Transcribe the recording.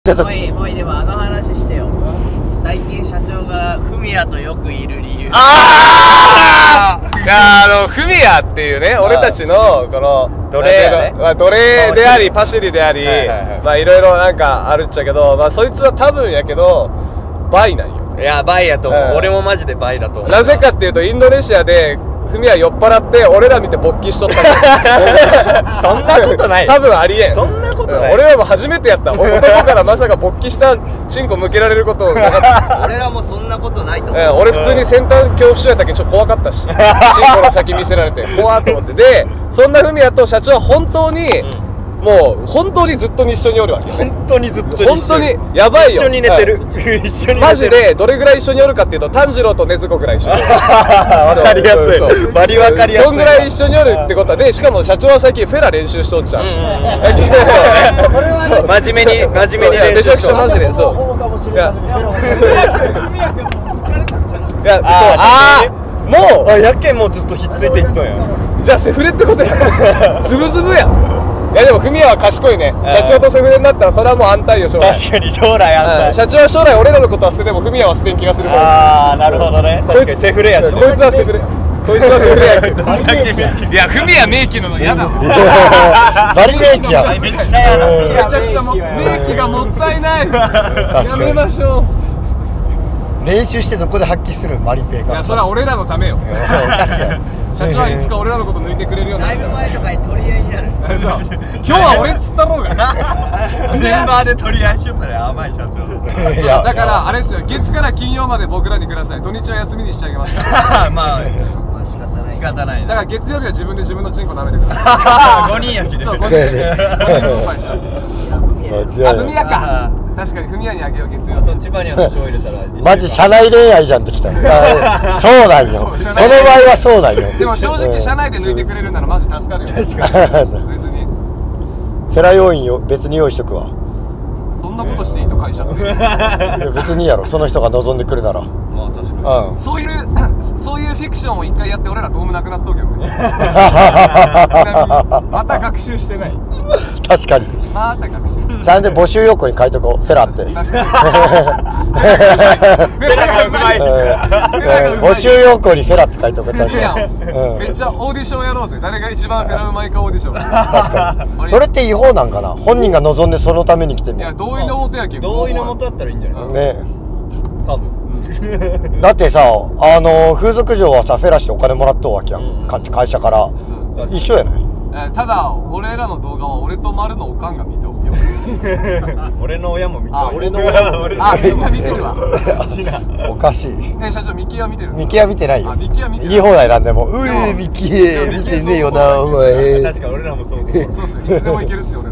ちょっともういいでもあの話してよ。最近社長がフミヤとよくいる理由。 いやフミヤっていうね、俺たちのこの奴隷やね、 まあ奴隷でありパシリであり、まあいろいろなんかあるっちゃけど、まあそいつは多分やけどバイなんよ。 いやバイやと思う、俺もマジでバイだと思う。 なぜかっていうとインドネシアでフミヤ酔っ払って俺ら見て勃起しとったそんなことない多分ありえん。 そんなことない。 俺らも初めてやった。男からまさか勃起したチンコ向けられることなかった俺らもそんなことないと思う。 俺普通に先端恐怖症やったけどちょっと怖かったしチンコの先見せられて怖っと思って、でそんなフミヤと社長は本当に、もう本当にずっと一緒におるわけ。 本当にずっと本当にやばいよ。 一緒に寝てる、一緒に寝てる。 マジでどれぐらい一緒におるかっていうと炭治郎と禰豆子ぐらい一緒におる。 わかりやすい、バリわかりやすい。 そんぐらい一緒におるってことはで、しかも社長は最近フェラ練習しとっちゃう。 真面目に練習しとる。 めちゃくちゃマジでそう。いやそうもうやけんもうずっとひっついていっとんや。 じゃあセフレってことや。ズブズブやん。いやでもフミヤは賢いね。社長とセフレになったらそれはもう安泰よ将来。 確かに将来安泰。 社長は将来俺らのことは捨ててもフミヤは捨てん気がするから。 ああなるほどね。確かにセフレやし。 こいつはセフレ。こいつはセフレやけど。いやフミヤ名機の嫌だわ。 バリ名機や。めちゃくちゃめちゃくちゃ名機がもったいない。やめましょう。 練習してどこで発揮するマリペイが。 いやそれは俺らのためよ。 おかしいや社長はいつか俺らのこと抜いてくれるようになる。 ライブ前とかに取り合いになる。 そう今日は俺っつったろうが。 メンバーで取り合いしよったらやばい社長。 いやだからあれですよ、月から金曜まで僕らにください。土日は休みにしてあげますから。 まあ仕方ない。 仕方ないだから月曜日は自分で自分のチンコ舐めてください。 5人やしね。 そう5人で5人した。あフミヤか。確かにフミヤにあげよう月曜あと千葉には塩入れたらマジ社内恋愛じゃんってきた。そうなんよ。その場合はそうなんよ。 でも正直社内で抜いてくれるならマジ助かるよ。別にフェラ要員よ別に用意しとくわ。 そんなことしていいと会社って。 いや別にいいやろ、その人が望んでくるなら。 まあ確かに。 そういうフィクションを一回やって俺らドームなくなっとうけどね。ちなみにまた学習してない。 確かに。 また学習する。 ちゃんと募集要項に書いとこう、フェラって。 確かに。フェラがうまい。 募集要項にフェラって書いとこう、ちゃんと。 いいやん。めっちゃオーディションやろうぜ。誰が一番フェラうまいかオーディション。 確かに。それって違法なんかな。本人が望んでそのために来てんの。 いや同意のもとやけん。 同意のもとだったらいいんじゃないですか。 ね。 多分。 だってさ、風俗嬢はさフェラしてお金もらっとうわけやん、会社から、一緒やない。 ただ俺らの動画は俺と丸のおかんが見ておくよ。 俺の親も見た。 俺の親もみんな見てるわ。 おかしい。 社長ミキは見てる。 ミキは見てないよ。 ミキは見てる。 言い放題なんでもういミキ見てねえよなお前。 確か俺らもそう。 そうっすよ。いつでもいけるっすよね。